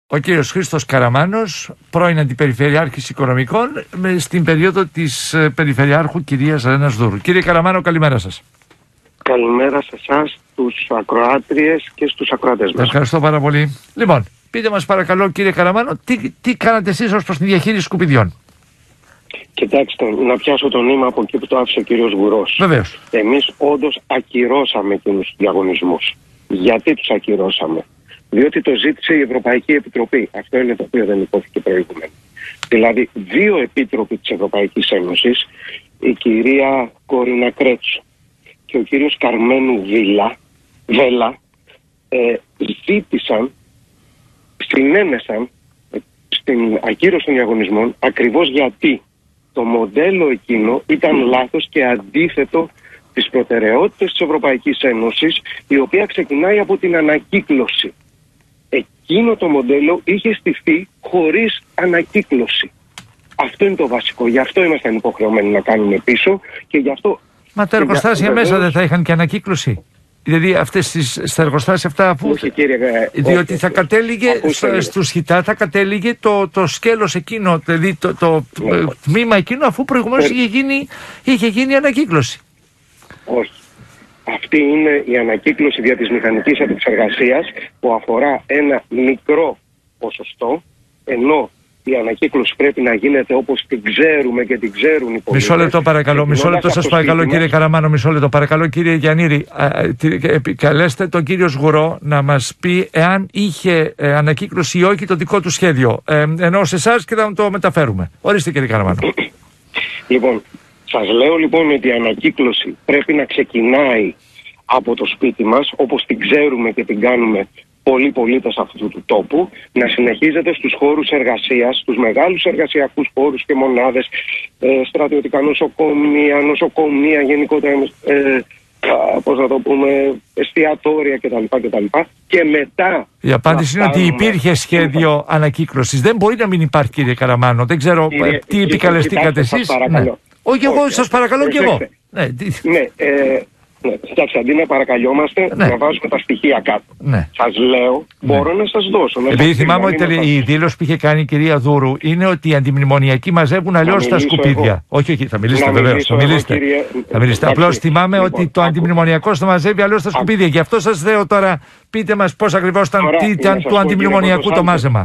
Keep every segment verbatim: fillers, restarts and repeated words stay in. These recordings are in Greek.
Ο κύριος Χρήστος Καραμάνος, πρώην Αντιπεριφερειάρχης Οικονομικών, στην περίοδο της Περιφερειάρχου κυρίας Ρένας Δούρου. Κύριε Καραμάνο, καλημέρα σας. Καλημέρα σε εσάς, τους ακροάτριες και στους ακροατές μας. Ευχαριστώ πάρα πολύ. Λοιπόν, πείτε μας παρακαλώ, κύριε Καραμάνο, τι, τι κάνατε εσείς ως προς τη διαχείριση σκουπιδιών? Κοιτάξτε, να πιάσω το νήμα από εκεί που το άφησε ο κύριος Γουρός. Βεβαίως. Εμείς όντως ακυρώσαμε εκείνους τους διαγωνισμούς. Γιατί τους ακυρώσαμε? Διότι το ζήτησε η Ευρωπαϊκή Επιτροπή. Αυτό είναι το οποίο δεν υπόθηκε προηγούμενο. Δηλαδή, δύο επίτροποι της Ευρωπαϊκής Ένωσης, η κυρία Κορίνα Κρέτσου και ο κύριος Καρμένου Βίλα, Βέλα, ε, ζήτησαν, συνένεσαν στην ακύρωση των διαγωνισμών, ακριβώς γιατί το μοντέλο εκείνο ήταν λάθος και αντίθετο στις προτεραιότητες της Ευρωπαϊκής Ένωσης, η οποία ξεκινάει από την ανακύκλωση. Εκείνο το μοντέλο είχε στηθεί χωρίς ανακύκλωση. Αυτό είναι το βασικό. Γι' αυτό ήμασταν υποχρεωμένοι να κάνουμε πίσω και γι' αυτό... Μα τα εργοστάσια μέσα βεβαίως... δεν θα είχαν και ανακύκλωση? Δηλαδή αυτές τις, στα εργοστάσια αυτά, αφού... Όχι, κύριε, διότι όχι, θα κατέληγε όχι, στους χιτά, θα κατέληγε το, το σκέλος εκείνο, δηλαδή το, το ναι, τμήμα εκείνο, αφού προηγουμένως είχε γίνει, είχε γίνει ανακύκλωση. Όχι. Αυτή είναι η ανακύκλωση δια της μηχανικής επεξεργασίας που αφορά ένα μικρό ποσοστό, ενώ η ανακύκλωση πρέπει να γίνεται όπως την ξέρουμε και την ξέρουν οι πολίτες. Μισό λεπτό παρακαλώ, μισό λεπτό σας παρακαλώ κύριε μας. Καραμάνο, μισό λεπτό παρακαλώ κύριε Γιαννήρη. Καλέστε τον κύριο Σγουρό να μας πει εάν είχε ε, ανακύκλωση ή όχι το δικό του σχέδιο. Ε, ενώ σε εσάς και θα το μεταφέρουμε. Ορίστε κύριε Καραμάνο. Λοιπόν, σας λέω λοιπόν ότι η ανακύκλωση πρέπει να ξεκινάει από το σπίτι μας, όπως την ξέρουμε και την κάνουμε πολλοί πολίτες αυτού του τόπου, να συνεχίζεται στους χώρους εργασίας, στους μεγάλους εργασιακούς χώρους και μονάδες, ε, στρατιωτικά νοσοκομεία, νοσοκομεία γενικότερα, ε, πώς να το πούμε, εστιατόρια κτλ. κτλ. Και μετά... Η απάντηση είναι ότι υπήρχε σχέδιο ανακύκλωσης. Δεν μπορεί να μην υπάρχει κύριε Καραμάνο. Δεν ξέρω κύριε, τι επικαλεστήκατε εσείς. Ναι. Όχι εγώ, όχι, σας παρακαλώ και εγώ. Ναι, ναι ε, ναι, κοιτάξτε, αντί να παρακαλιόμαστε, ναι, να βάζουμε τα στοιχεία κάτω. Ναι. Σας λέω, μπορώ ναι, να σας δώσω. Να Επειδή θυμάμαι ότι σας... η δήλωση που είχε κάνει η κυρία Δούρου είναι ότι οι αντιμνημονιακοί μαζεύουν αλλιώς τα σκουπίδια. Εγώ. Όχι, όχι, θα μιλήσετε βεβαίως. Θα μιλήσετε. Εγώ, κύριε... θα μιλήσετε. Απλώς θυμάμαι λοιπόν, ότι το αντιμνημονιακό θα μαζεύει αλλιώς τα σκουπίδια. Γι' αυτό σας λέω τώρα, πείτε μας πώς ακριβώς ήταν, τι ήταν του αντιμνημονιακού το μάζεμα.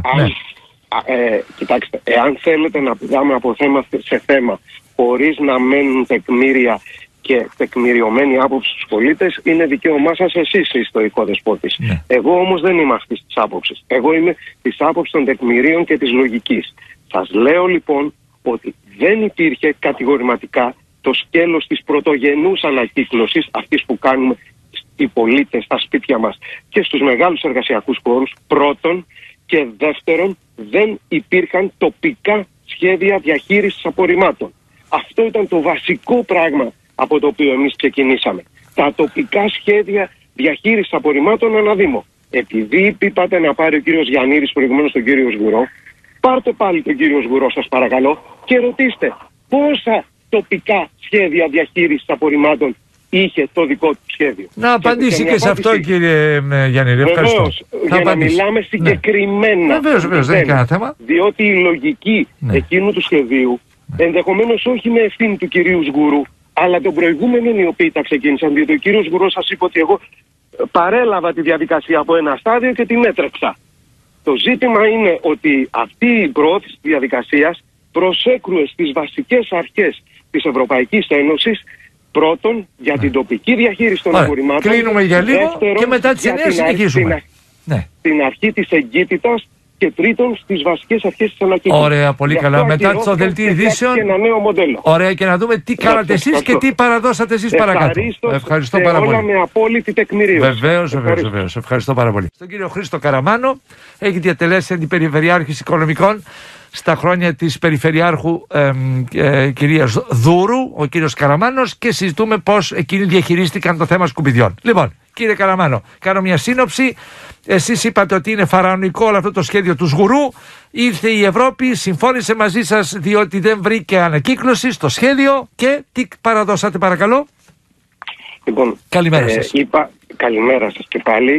Κοιτάξτε, εάν θέλετε να πηγάμε από θέμα σε θέμα χωρίς να μένουν τεκμήρια και τεκμηριωμένη άποψη στους πολίτες, είναι δικαίωμά σας, εσείς ιστορικό δεσπότης. Ναι. Εγώ όμως δεν είμαι αυτής της άποψης. Εγώ είμαι της άποψης των τεκμηρίων και της λογικής. Σας λέω λοιπόν ότι δεν υπήρχε κατηγορηματικά το σκέλος της πρωτογενούς ανακύκλωσης, αυτής που κάνουμε οι πολίτες στα σπίτια μας και στους μεγάλους εργασιακούς χώρους, πρώτον, και δεύτερον, δεν υπήρχαν τοπικά σχέδια διαχείρισης απορριμμάτων. Αυτό ήταν το βασικό πράγμα από το οποίο εμείς ξεκινήσαμε. Τα τοπικά σχέδια διαχείρισης απορριμμάτων αναδήμο. Επειδή είπατε να πάρει ο κύριος Γιαννήρης προηγουμένως τον κύριο Σγουρό, πάρτε πάλι τον κύριο Σγουρό σας παρακαλώ και ρωτήστε πόσα τοπικά σχέδια διαχείρισης απορριμμάτων είχε το δικό του σχέδιο. Να απαντήσει και, και σε αυτό κύριε Γιαννήρη. Ευχαριστώ. Βεβαίως, για να μιλάμε συγκεκριμένα. Βεβαίως, βεβαίως, δεν είναι κανένα θέμα. Διότι η λογική ναι, εκείνου του σχεδίου, ναι, ενδεχομένως όχι με ευθύνη του κυρίου Σγουρού, αλλά των προηγούμενων οι οποίοι τα ξεκίνησαν, διότι ο κύριος Γουρός σας είπε ότι εγώ παρέλαβα τη διαδικασία από ένα στάδιο και την έτρεξα. Το ζήτημα είναι ότι αυτή η προώθηση της διαδικασίας προσέκρουε στις βασικές αρχές της Ευρωπαϊκής Ένωσης, πρώτον για την τοπική διαχείριση των απορριμμάτων. Κλείνουμε για λίγο δεύτερον, και μετά τις εννιά συνεχίζουμε. Ναι. Την αρχή της εγκύτητας και τρίτον στις βασικές αρχές της ανακύκλωσης. Ωραία, πολύ καλά. Μετά το δελτίο ειδήσεων. Ένα νέο μοντέλο. Ωραία, και να δούμε τι κάνατε εσείς και τι παραδώσατε εσείς παρακάτω. Ευχαριστώ πάρα πολύ. Όλα με απόλυτη τεκμηρίωση. Βεβαίως, βεβαίως, βεβαίως. Ευχαριστώ πάρα πολύ. Στον κύριο Χρήστο Καραμάνο, έχει διατελέσει αντιπεριφερειάρχης Οικονομικών στα χρόνια της Περιφερειάρχου ε, ε, κυρίας Δούρου, ο κύριος Καραμάνος, και συζητούμε πώς εκείνοι διαχειρίστηκαν το θέμα σκουπιδιών. Λοιπόν, κύριε Καραμάνο, κάνω μια σύνοψη. Εσείς είπατε ότι είναι φαραωνικό όλο αυτό το σχέδιο του Σγουρού. Ήρθε η Ευρώπη, συμφώνησε μαζί σας διότι δεν βρήκε ανακύκλωση στο σχέδιο και τι παραδώσατε παρακαλώ? Λοιπόν, καλημέρα ε, σας. Είπα, καλημέρα σας και πάλι.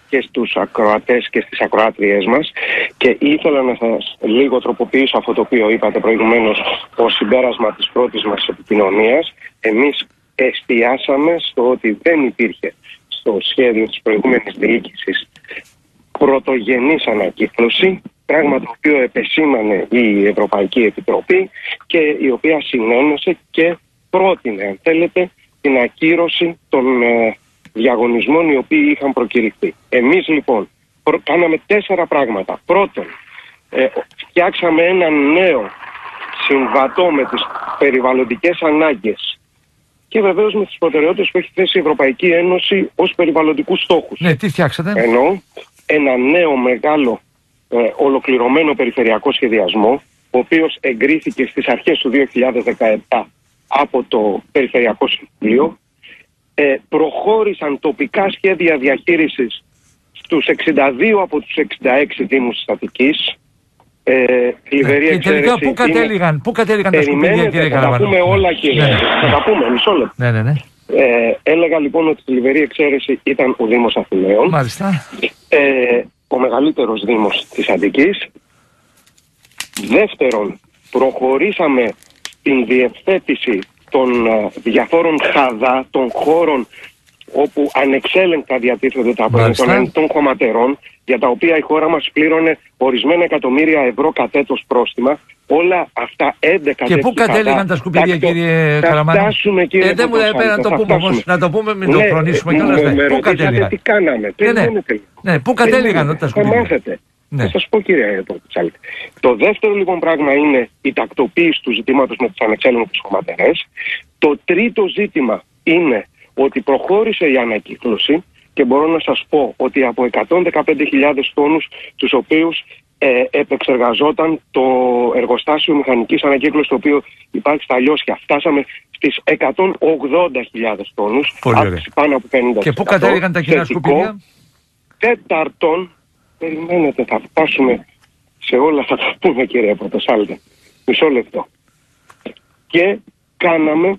και στους ακροατές και στις ακροάτριές μας, και ήθελα να σας λίγο τροποποιήσω αυτό το οποίο είπατε προηγουμένως ως συμπέρασμα της πρώτης μας επικοινωνίας. Εμείς εστιάσαμε στο ότι δεν υπήρχε στο σχέδιο της προηγούμενης διοίκησης πρωτογενής ανακύκλωση, πράγμα το οποίο επεσήμανε η Ευρωπαϊκή Επιτροπή και η οποία συνένωσε και πρότεινε, αν θέλετε, την ακύρωση των ε, διαγωνισμών οι οποίοι είχαν προκηρυχθεί. Εμείς λοιπόν προ, κάναμε τέσσερα πράγματα. Πρώτον, ε, φτιάξαμε ένα νέο συμβατό με τις περιβαλλοντικές ανάγκες και βεβαίως με τις προτεραιότητες που έχει θέσει η Ευρωπαϊκή Ένωση ως περιβαλλοντικούς στόχους. Ναι, τι φτιάξατε? Εννοώ ένα νέο μεγάλο ε, ολοκληρωμένο περιφερειακό σχεδιασμό, ο οποίος εγκρίθηκε στις αρχές του δύο χιλιάδες δεκαεπτά από το Περιφερειακό Συμβούλιο. Ε, προχώρησαν τοπικά σχέδια διαχείρισης στους εξήντα δύο από τους εξήντα έξι δήμους της Αττικής. Ε, ναι. Και τελικά πού κατέληγαν, είναι... πού κατέληγαν τα σκουπίδια, κύριε Καραμανό? Θα τα πούμε όλα, κύριε. Ναι. Θα τα πούμε, μισό λεπτό. Ναι, ναι, ναι. Ε, έλεγα λοιπόν ότι η θλιβερή εξαίρεση ήταν ο Δήμος Αθηναίων. Μάλιστα. Ε, ο μεγαλύτερος δήμος της Αττικής. Δεύτερον, προχωρήσαμε στην διευθέτηση των uh, διαφόρων χαδά, των χώρων όπου ανεξέλεγκτα διατίθεται τα προϊόντα των χωματερών, για τα οποία η χώρα μας πλήρωνε ορισμένα εκατομμύρια ευρώ κατ' έτος πρόστιμα. Όλα αυτά έντεκα. Και πού κατέληγαν τα σκουπίδια, κύριε Καραμανό? Φτάσουμε, κύριε. Ε, δεν μου είπε να το πούμε όμως, να το πούμε, μην ναι, το χρονίσουμε ναι, κιόλας. Ναι, πού κατέληγαν? Τι κάναμε? Ναι, ναι. Ναι, πού κατέληγαν τα σκουπίδια? Θα μάθετε. Ναι. Θα σας πω, κύριε Πορτοσάλτη. Το δεύτερο λοιπόν πράγμα είναι η τακτοποίηση του ζητήματος με τις ανεξέλεγκτες χωματερές. Το τρίτο ζήτημα είναι ότι προχώρησε η ανακύκλωση και μπορώ να σας πω ότι από εκατόν δεκαπέντε χιλιάδες τόνους, τους οποίους ε, επεξεργαζόταν το εργοστάσιο μηχανικής ανακύκλωσης, το οποίο υπάρχει στα Λιώσια, φτάσαμε στις εκατόν ογδόντα χιλιάδες τόνους, αύξηση πάνω από πενήντα τοις εκατό. Και πού κατέληγαν τα κοινά σκουπίδια? Τέταρτον, περιμένετε, θα φτάσουμε σε όλα, θα τα πούμε, κύριε Πορτοσάλτη. Μισό λεπτό. Και κάναμε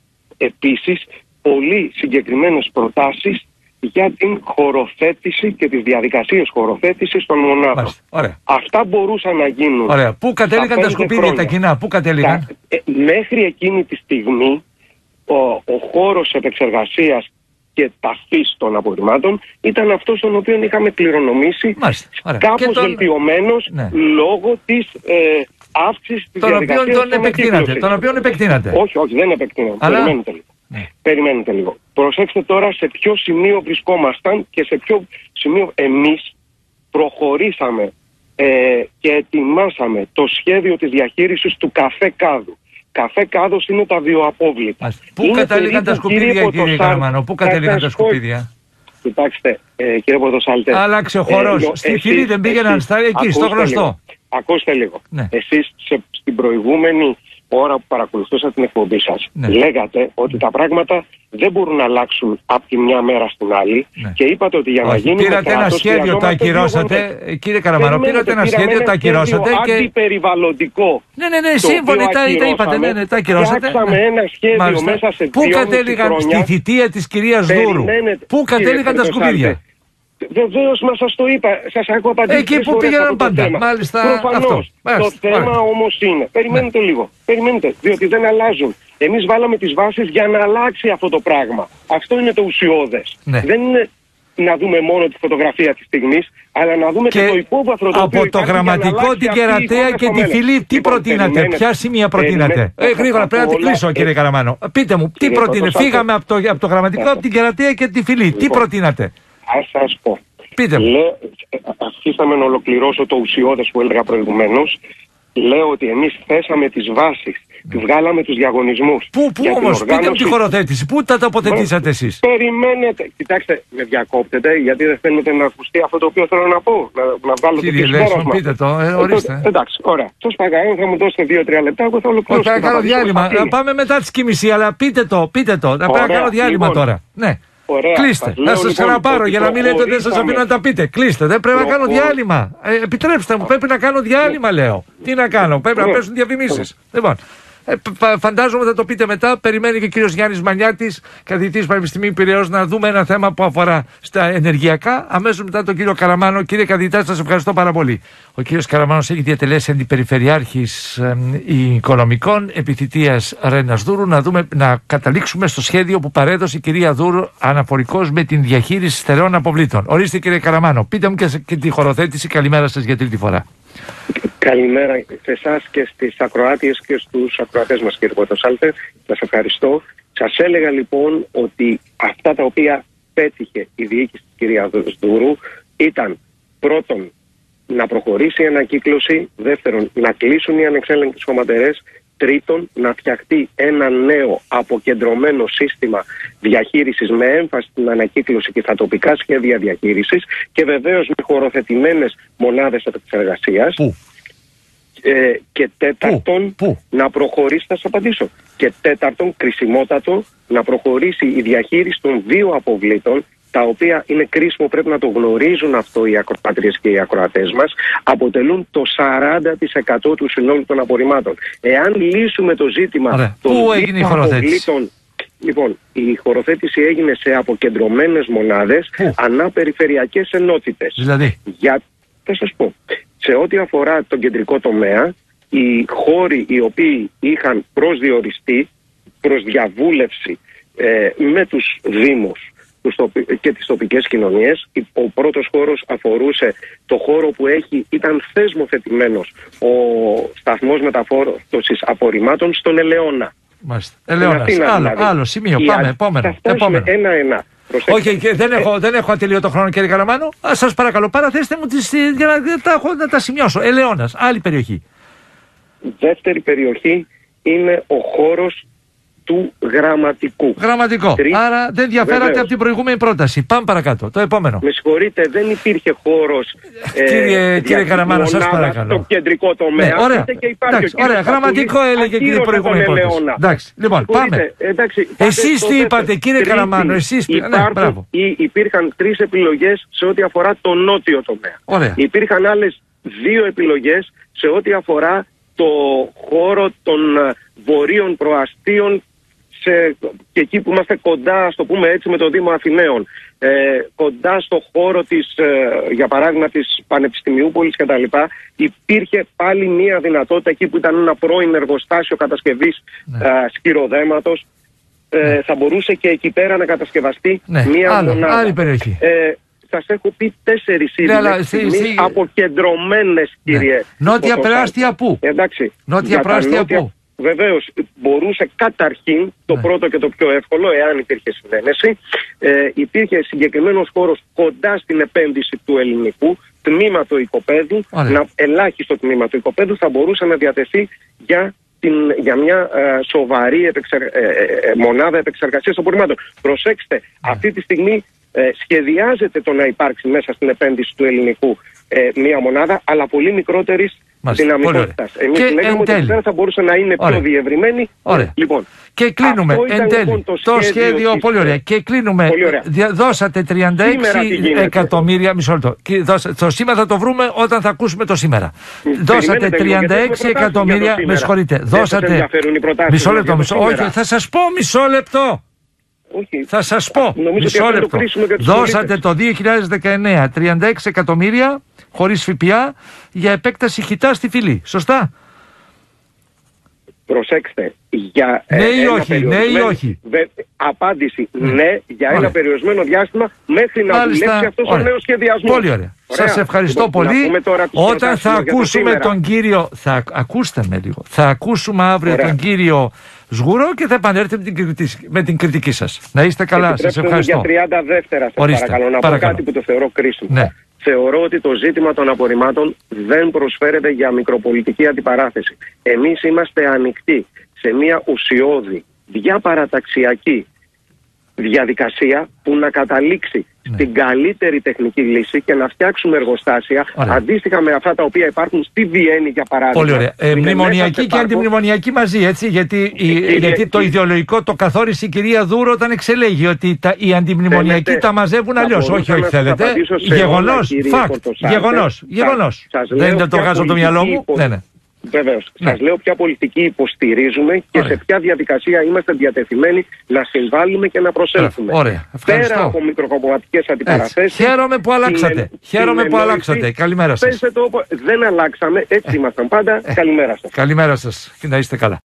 επίσης πολύ συγκεκριμένες προτάσεις για την χωροθέτηση και τις διαδικασίες χωροθέτησης των μονάδων. Αυτά μπορούσαν να γίνουν. Ωραία. Πού κατέληγαν τα σκουπίδια χρόνια. Τα κοινά, πού κατέληγαν? Τα, ε, μέχρι εκείνη τη στιγμή ο, ο χώρος επεξεργασίας και ταφής των απορριμμάτων ήταν αυτός στον οποίο είχαμε κληρονομήσει, κάπως τον... βελτιωμένος, ναι, λόγω της ε, αύξησης της τον διαδικασίας τον επεκτείνατε, τον οποίον επεκτείνατε. Όχι, όχι, δεν επεκτείνατε. Αλλά... Περιμένετε λίγο. Ναι. Περιμένετε λίγο. Προσέξτε τώρα σε ποιο σημείο βρισκόμασταν και σε ποιο σημείο εμείς προχωρήσαμε ε, και ετοιμάσαμε το σχέδιο της διαχείρισης του καφέ κάδου. Καφέ κάδος είναι τα βιοαπόβλητα. Πού κατέληγαν τα σκουπίδια, κύριε Καραμανό? Πού κατέληγαν τα σκουπίδια? Κοιτάξτε, ε, κύριε Πορτοσάλτε. Άλλαξε ο χώρος. Ε, Στη Φιλή δεν πήγαιναν στα εκεί, στο γνωστό. Λίγο. Ακούστε λίγο. Ναι. Εσείς σε, στην προηγούμενη ώρα που παρακολουθούσα την εκπομπή σας, ναι, λέγατε ότι τα πράγματα δεν μπορούν να αλλάξουν από τη μια μέρα στην άλλη, ναι, και είπατε ότι για να γίνει. Πήρατε ένα σχέδιο, το ακυρώσατε. Κύριε Καραμανό, πήρατε ένα σχέδιο, το ακυρώσατε. Και αντιπεριβαλλοντικό. Ναι, ναι, ναι, σύμφωνοι τα είπατε. Ναι, ναι, τα ακυρώσατε. Φτιάξαμε ένα σχέδιο μέσα σε Πού κατέληγαν στη θητεία της κυρίας Δούρου? Πού κατέληγαν τα σκουπίδια? Βεβαίως, μα σας το είπα, σας έχω απαντήσει. Εκεί που πήγαιναν πάντα. Θέμα. Μάλιστα. Προφανώς. Το θέμα όμως είναι. Περιμένετε, ναι, λίγο. Περιμένετε, διότι δεν αλλάζουν. Εμείς βάλαμε τις βάσεις για να αλλάξει αυτό το πράγμα. Αυτό είναι το ουσιώδες. Ναι. Δεν είναι να δούμε μόνο τη φωτογραφία της στιγμής, αλλά να δούμε και, και το υπόβαθρο το οποίο από το γραμματικό, την Κερατέα και τη Φιλή, τι λοιπόν, προτείνατε, ποια σημεία προτείνατε? Ε, γρήγορα, πρέπει να την κλείσω, κύριε Καραμανό. Πείτε μου, τι προτείνετε? Φύγαμε από το, από το γραμματικό, από την Κερατέα και τη Φιλή. Τι προτείνατε? Ας σας πω. Πείτε μου. Λέ, αφήσαμε να ολοκληρώσω το ουσιώδες που έλεγα προηγουμένως. Λέω ότι εμείς θέσαμε τις βάσεις, mm. βγάλαμε τους διαγωνισμούς. Πού, πού όμως, οργάνωση... πείτε μου τη χωροθέτηση, πού τα τοποθετήσατε εσείς? Περιμένετε, κοιτάξτε, με διακόπτετε, γιατί δεν θέλετε να ακουστεί αυτό το οποίο θέλω να πω, να, να βγάλω Κύριε το συμπέρασμα. Πείτε το, ε, ορίστε. Ε, εντάξει, ωραία. Σας παρακαλώ, θα μου δώσετε δύο τρία λεπτά, εγώ θα ολοκληρώσω. Θα κάνω διάλειμμα, να πάμε μετά τις και μισή, αλλά πείτε το, πείτε το, να πρέπει να κάνω διάλειμμα λοιπόν, τώρα. Ναι. Ωραία, κλείστε. Να σας λοιπόν, ξαναπάρω για να μην λέτε ότι δεν σας αφήνω να τα πείτε. Κλείστε. Δεν πρέπει προχω... να κάνω διάλειμμα. Ε, επιτρέψτε μου, πρέπει να κάνω διάλειμμα, λέω. Τι να κάνω, πρέπει να πέσουν διαφημίσεις. Λοιπόν, Ε, φαντάζομαι θα το πείτε μετά. Περιμένει και ο κύριος Γιάννης Μανιάτης, καθηγητής Πανεπιστημίου Πειραιώς, να δούμε ένα θέμα που αφορά στα ενεργειακά. Αμέσως μετά τον κύριο Καραμάνο. Κύριε καθηγητά, σας ευχαριστώ πάρα πολύ. Ο κύριος Καραμάνος έχει διατελέσει αντιπεριφερειάρχης ε, οικονομικών επιθυτείας Ρένας Δούρου. Να, δούμε, να καταλήξουμε στο σχέδιο που παρέδωσε η κυρία Δούρου αναφορικώς με την διαχείριση στερεών αποβλήτων. Ορίστε κύριε Καραμάνο, πείτε μου και, σε, και τη χωροθέτηση. Καλημέρα σας για τρίτη φορά. Καλημέρα σε εσάς και στις ακροάτιες και στους ακροατές μας, κύριε Κοτοσάλτε. Σας ευχαριστώ. Σας έλεγα λοιπόν ότι αυτά τα οποία πέτυχε η διοίκηση της κυρίας Δούρου ήταν πρώτον να προχωρήσει η ανακύκλωση, δεύτερον να κλείσουν οι ανεξέλεγκτες χωματερές, τρίτον να φτιαχτεί ένα νέο αποκεντρωμένο σύστημα διαχείρισης με έμφαση στην ανακύκλωση και στα τοπικά σχέδια διαχείρισης και βεβαίως με χωροθετημένες μονάδες επεξεργασίας. Πού? Ε, και τέταρτον, Πού? Πού? να προχωρήσει, θα σας απαντήσω. Και τέταρτον, κρισιμότατο, να προχωρήσει η διαχείριση των δύο αποβλήτων, τα οποία είναι κρίσιμο, πρέπει να το γνωρίζουν αυτό οι ακροατρίες και οι ακροατές μας, αποτελούν το σαράντα τοις εκατό του συνόλου των απορριμμάτων. Εάν λύσουμε το ζήτημα Ωραία. των Πού έγινε η δύο χωροθέτηση? αποβλήτων... Λοιπόν, η χωροθέτηση έγινε σε αποκεντρωμένες μονάδες, Πού? ανά περιφερειακές ενότητες. Δηλαδή? Για... Θα σας πω. Σε ό,τι αφορά τον κεντρικό τομέα, οι χώροι οι οποίοι είχαν προσδιοριστεί προς διαβούλευση ε, με τους δήμους και τις τοπικές κοινωνίες, ο πρώτος χώρος αφορούσε το χώρο που έχει, ήταν θεσμοθετημένος ο σταθμός μεταφόρτωσης απορριμμάτων στον Ελαιώνα. Μάλιστα. Ελαιώνας. Άλλο, δηλαδή. άλλο σημείο. Η Πάμε, α... επόμενο. Θα επόμενο. ένα-ένα. Όχι, okay, δεν, έχω, δεν έχω ατελείωτο χρόνο, κύριε Καραμάνο. Α, σας παρακαλώ, παραθέστε μου τις, για να τα, να τα σημειώσω. Ελαιώνας, άλλη περιοχή. Δεύτερη περιοχή είναι ο χώρος του γραμματικού. Γραμματικό. Τρί... Άρα δεν διαφέρατε Βεβαίως. από την προηγούμενη πρόταση. Πάμε παρακάτω. Το επόμενο. Με συγχωρείτε, δεν υπήρχε χώρος. Κύριε, ε, κύριε Καραμάνο, σας παρακαλώ. Στο κεντρικό τομέα. Ναι, ωραία. Και υπάρχει εντάξει, ο ωραία. Γραμματικό έλεγε και την προηγούμενη πρόταση. Εντάξει, λοιπόν, πάμε. Εσείς τι είπατε, κύριε Καραμάνο, εσείς. Υπάρχουν, ναι, υπήρχαν τρεις επιλογές σε ό,τι αφορά το νότιο τομέα. Ωραία. Υπήρχαν άλλες δύο επιλογές σε ό,τι αφορά το χώρο των βορείων προαστίων, σε, και εκεί που είμαστε κοντά, ας το πούμε έτσι, με το Δήμο Αθηναίων, ε, κοντά στο χώρο της, ε, για παράδειγμα, της Πανεπιστημιούπολης κτλ. Υπήρχε πάλι μία δυνατότητα εκεί που ήταν ένα πρώην εργοστάσιο κατασκευής ναι. ε, σκυροδέματος. Ε, ναι. Θα μπορούσε και εκεί πέρα να κατασκευαστεί ναι. μία Άλλο, μονάδα. Άλλη περιοχή. Ε, Σας έχω πει τέσσερις είδες αποκεντρωμένες, κύριε. Ναι. Νότια προάστια πού? Εντάξει. Νότια προάστια πού? Βεβαίως, μπορούσε καταρχήν το ναι. πρώτο και το πιο εύκολο, εάν υπήρχε συνένεση, ε, υπήρχε συγκεκριμένος χώρος κοντά στην επένδυση του ελληνικού, τμήμα του οικοπαίδου, να, ελάχιστο τμήμα του οικοπαίδου θα μπορούσε να διατεθεί για, την, για μια ε, σοβαρή επεξεργα... ε, ε, μονάδα επεξεργασίας απορριμμάτων. Προσέξτε, ναι. αυτή τη στιγμή ε, σχεδιάζεται το να υπάρξει μέσα στην επένδυση του ελληνικού ε, μια μονάδα, αλλά πολύ μικρότερης δυναμικότητας. Εμείς λέγαμε ότι δεν θα μπορούσε να είναι ωραία. πιο διευρυμένη. Ωραία. Λοιπόν, και κλείνουμε εν τέλει λοιπόν, το, το σχέδιο, σχέδιο πολύ ωραία. Και κλείνουμε, ωραία. δώσατε τριάντα έξι εκατομμύρια, μισό λεπτό. Το σήμερα θα το βρούμε όταν θα ακούσουμε το σήμερα. Δώσατε τριάντα έξι εκατομμύρια, με συγχωρείτε. Δώσατε, μισό λεπτό, μισό, όχι, θα σας πω μισό λεπτό. Όχι. Θα σας πω, μισό λεπτό. Δώσατε το δύο χιλιάδες δεκαεννέα τριάντα έξι εκατομμύρια χωρίς ΦΠΑ για επέκταση χιτά στη Φυλή. Σωστά? Προσέξτε. Για ναι ή ένα όχι, ναι ή όχι. Βε, απάντηση ναι, ναι για ωραία. ένα περιορισμένο διάστημα μέχρι να Μάλιστα, δουλέψει αυτός ωραία. ο νέος σχεδιασμός. Πολύ ωραία. ωραία. Σας ευχαριστώ λοιπόν, πολύ. Όταν θα ακούσουμε τον κύριο... Θα ακούστε με λίγο. Θα ακούσουμε αύριο ωραία. τον κύριο Σγούρο και θα επανέλθετε με την κριτική, με την κριτική σας. Να είστε καλά. Σας ευχαριστώ. Για τριάντα δεύτερα σας Ορίστε, παρακαλώ να παρακαλώ. πω κάτι που το θεωρώ κρίσιμο. Ναι. Θεωρώ ότι το ζήτημα των απορριμμάτων δεν προσφέρεται για μικροπολιτική αντιπαράθεση. Εμείς είμαστε ανοιχτοί σε μια ουσιώδη διαπαραταξιακή διαδικασία που να καταλήξει ναι. στην καλύτερη τεχνική λύση και να φτιάξουμε εργοστάσια ωραία. αντίστοιχα με αυτά τα οποία υπάρχουν στη Βιέννη, για παράδειγμα. Πολύ ωραία. Ε, μνημονιακή και αντιμνημονιακή μαζί, έτσι, γιατί, η, η, γιατί το ιδεολογικό το καθόρισε η κυρία Δούρο όταν εξελέγει ότι τα, οι αντιμνημονιακοί θέλετε, τα μαζεύουν αλλιώς. Όχι, όχι, θέλετε. Γεγονός, φακτ, γεγονός, γεγονός. Δεν είναι το βγάζω από το μυαλό μου. Ναι, ναι. Βεβαίως. Ναι. Σας λέω ποια πολιτική υποστηρίζουμε και Ωραία. σε ποια διαδικασία είμαστε διατεθειμένοι να συμβάλλουμε και να προσέλθουμε. Ωραία. Ευχαριστώ. Πέρα από μικροκομματικές αντιπαραθέσεις. Χαίρομαι που αλλάξατε. την- Χαίρομαι την που ενόηση, αλλάξατε. Καλημέρα σας. πέστε το, δεν αλλάξαμε, έτσι ήμασταν πάντα. Καλημέρα σας. Καλημέρα σας και να είστε καλά.